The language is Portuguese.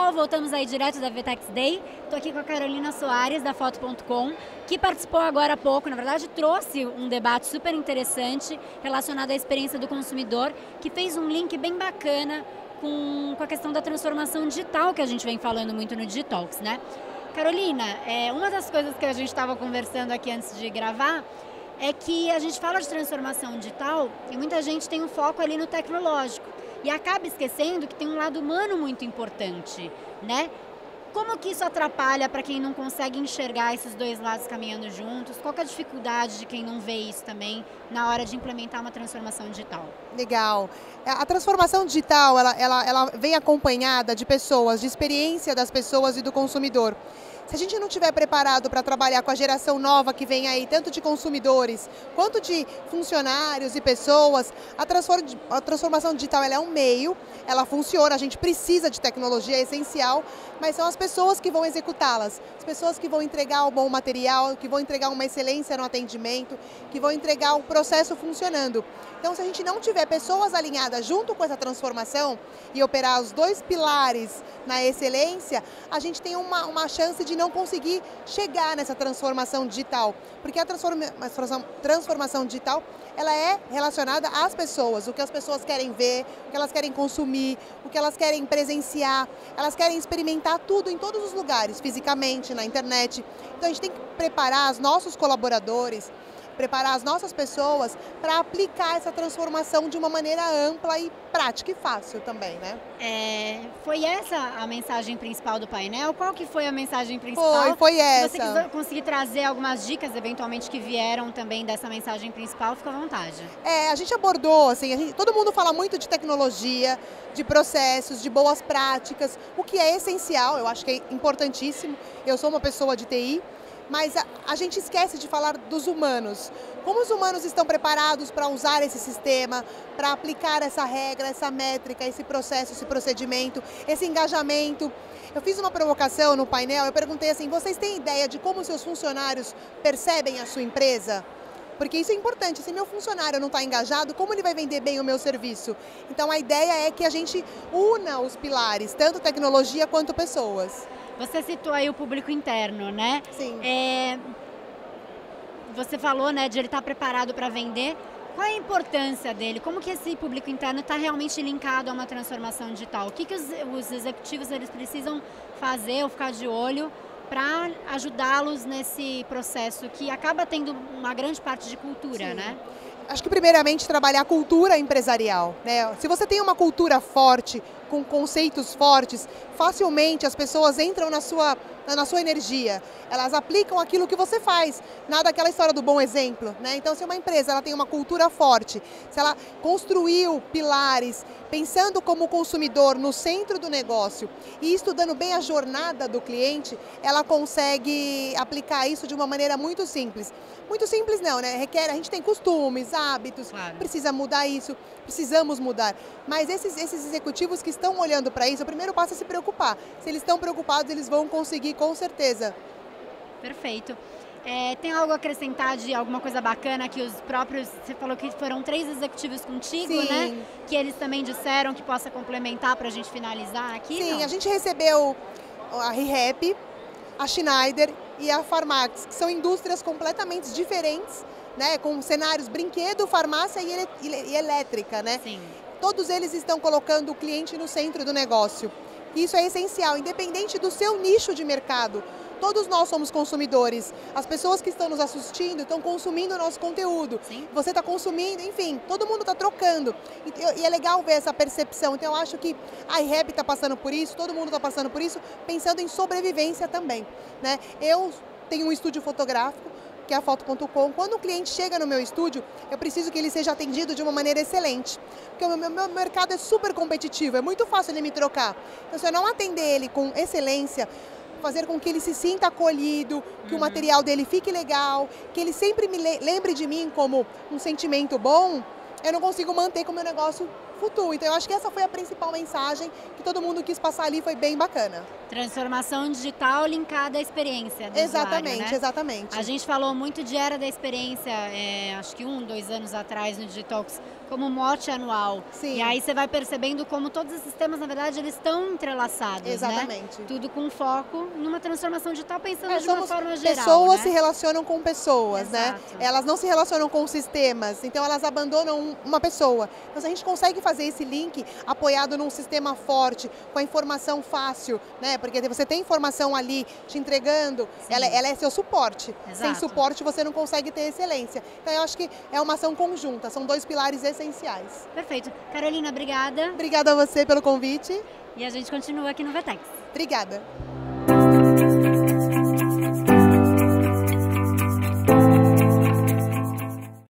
pessoal, voltamos aí direto da VTEX Day. Estou aqui com a Carolina Soares, da Foto.com, que participou agora há pouco, na verdade trouxe um debate super interessante relacionado à experiência do consumidor, que fez um link bem bacana com a questão da transformação digital que a gente vem falando muito no Digitalks, né? Carolina, uma das coisas que a gente estava conversando aqui antes de gravar é que a gente fala de transformação digital e muita gente tem um foco ali no tecnológico e acaba esquecendo que tem um lado humano muito importante, né? Como que isso atrapalha para quem não consegue enxergar esses dois lados caminhando juntos? Qual que é a dificuldade de quem não vê isso também na hora de implementar uma transformação digital? Legal. A transformação digital, ela vem acompanhada de pessoas, de experiência das pessoas e do consumidor. Se a gente não estiver preparado para trabalhar com a geração nova que vem aí, tanto de consumidores quanto de funcionários e pessoas, a transformação digital ela é um meio, ela funciona, a gente precisa de tecnologia, é essencial, mas são as pessoas que vão executá-las, as pessoas que vão entregar o bom material, que vão entregar uma excelência no atendimento, que vão entregar o processo funcionando. Então, se a gente não tiver pessoas alinhadas junto com essa transformação e operar os dois pilares na excelência, a gente tem uma chance de não conseguir chegar nessa transformação digital, porque a transformação digital ela é relacionada às pessoas, o que as pessoas querem ver, o que elas querem consumir, o que elas querem presenciar, elas querem experimentar tudo em todos os lugares, fisicamente, na internet. Então a gente tem que preparar os nossos colaboradores, preparar as nossas pessoas para aplicar essa transformação de uma maneira ampla e prática e fácil também, né? Foi essa a mensagem principal do painel? Qual que foi a mensagem principal? Foi essa. Se você conseguir trazer algumas dicas, eventualmente, que vieram também dessa mensagem principal, fica à vontade. A gente abordou, assim, todo mundo fala muito de tecnologia, de processos, de boas práticas, o que é essencial, eu acho que é importantíssimo. Eu sou uma pessoa de TI, mas a gente esquece de falar dos humanos. Como os humanos estão preparados para usar esse sistema, para aplicar essa regra, essa métrica, esse processo, esse procedimento, esse engajamento. Eu fiz uma provocação no painel, eu perguntei assim, vocês têm ideia de como seus funcionários percebem a sua empresa? Porque isso é importante, se meu funcionário não está engajado, como ele vai vender bem o meu serviço? Então a ideia é que a gente una os pilares, tanto tecnologia quanto pessoas. Você citou aí o público interno, né? Sim. Você falou, né, de ele estar preparado para vender. Qual é a importância dele? Como que esse público interno está realmente linkado a uma transformação digital? O que os executivos eles precisam fazer ou ficar de olho para ajudá-los nesse processo que acaba tendo uma grande parte de cultura, né? Acho que primeiramente trabalhar a cultura empresarial, né? Se você tem uma cultura forte, com conceitos fortes, facilmente as pessoas entram na sua energia, elas aplicam aquilo que você faz, nada aquela história do bom exemplo, né? Então se uma empresa ela tem uma cultura forte, se ela construiu pilares, pensando como consumidor no centro do negócio e estudando bem a jornada do cliente, ela consegue aplicar isso de uma maneira muito simples. Muito simples não, né? A gente tem costumes, hábitos, claro. Precisa mudar isso, precisamos mudar. Mas esses executivos que estão olhando para isso, o primeiro passo é se preocupar. Se eles estão preocupados, eles vão conseguir com certeza. Perfeito. Tem algo a acrescentar de alguma coisa bacana que os próprios, você falou que foram 3 executivos contigo, sim, né? Que eles também disseram que possa complementar para a gente finalizar aqui? Sim, não? A gente recebeu a ReHap, a Schneider e a Farmax, que são indústrias completamente diferentes, né? Com cenários brinquedo, farmácia e elétrica, né? Sim. Todos eles estão colocando o cliente no centro do negócio. Isso é essencial, independente do seu nicho de mercado. Todos nós somos consumidores. As pessoas que estão nos assistindo estão consumindo o nosso conteúdo. Sim. Você está consumindo, enfim, todo mundo está trocando. E é legal ver essa percepção. Então eu acho que a ReHap está passando por isso, todo mundo está passando por isso, pensando em sobrevivência também, né? Eu tenho um estúdio fotográfico, que é a Foto.com. Quando o cliente chega no meu estúdio, eu preciso que ele seja atendido de uma maneira excelente. Porque o meu mercado é super competitivo, é muito fácil ele me trocar. Então, se eu não atender ele com excelência, fazer com que ele se sinta acolhido, que o material dele fique legal, que ele sempre me lembre de mim como um sentimento bom, eu não consigo manter que o meu negócio flutua. Então eu acho que essa foi a principal mensagem que todo mundo quis passar ali, foi bem bacana. Transformação digital linkada à experiência do Exatamente, usuário, né? exatamente. A gente falou muito de Era da Experiência, acho que 2 anos atrás no Digitalks, como mote anual. Sim. E aí você vai percebendo como todos esses temas, na verdade, eles estão entrelaçados, exatamente. Né? Tudo com foco numa transformação digital, pensando de uma forma geral. Pessoas, né? Se relacionam com pessoas, Exato. né? Elas não se relacionam com sistemas, então elas abandonam uma pessoa. Então se a gente consegue fazer esse link apoiado num sistema forte, com a informação fácil, né? Porque você tem informação ali te entregando, ela é seu suporte. Exato. Sem suporte você não consegue ter excelência. Então eu acho que é uma ação conjunta, são 2 pilares essenciais. Perfeito. Carolina, obrigada. Obrigada a você pelo convite. E a gente continua aqui no VTEX. Obrigada.